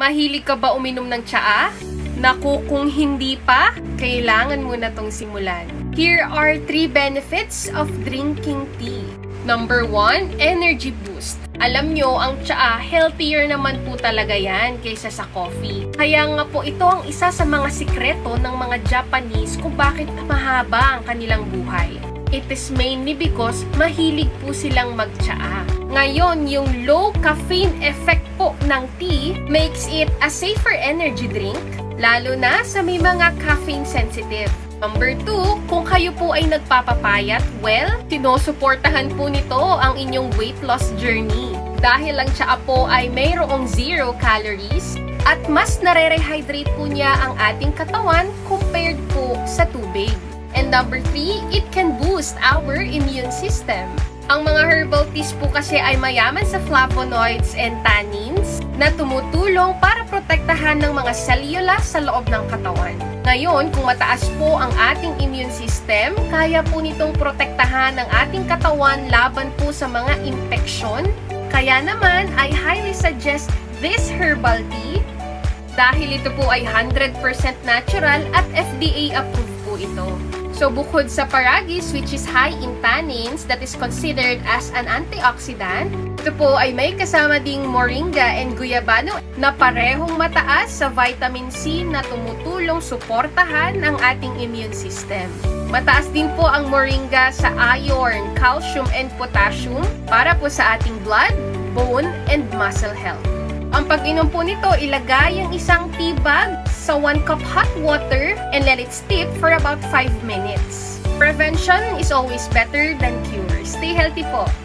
Mahilig ka ba uminom ng tsaa? Naku, kung hindi pa, kailangan mo na tong simulan. Here are 3 benefits of drinking tea. Number 1, energy boost. Alam nyo, ang tsaa, healthier naman po talaga yan kaysa sa coffee. Kaya nga po ito ang isa sa mga sikreto ng mga Japanese kung bakit mahaba ang kanilang buhay. It is mainly because mahilig po silang mag-tsaa. Ngayon, yung low caffeine effect po ng tea makes it a safer energy drink, lalo na sa may mga caffeine sensitive. Number 2, kung kayo po ay nagpapapayat, well, sinusuportahan po nito ang inyong weight loss journey. Dahil ang tsaa po ay mayroong 0 calories at mas nare-rehydrate po niya ang ating katawan compared po sa tubig. And number 3, it can boost our immune system. Ang mga herbal teas po kasi ay mayaman sa flavonoids and tannins na tumutulong para protektahan ng mga selula sa loob ng katawan. Ngayon, kung mataas po ang ating immune system, kaya po nitong protektahan ang ating katawan laban po sa mga infeksyon. Kaya naman, I highly suggest this herbal tea dahil ito po ay 100% natural at FDA approved po ito. So, bukod sa paragis, which is high in tannins that is considered as an antioxidant, ito po ay may kasama ding moringa and guyabano na parehong mataas sa vitamin C na tumutulong suportahan ang ating immune system. Mataas din po ang moringa sa iron, calcium, and potassium para po sa ating blood, bone, and muscle health. Ang pag-inom po nito, ilagay ang isang tea bag sa 1 cup hot water and let it steep for about 5 minutes. Prevention is always better than cure. Stay healthy po!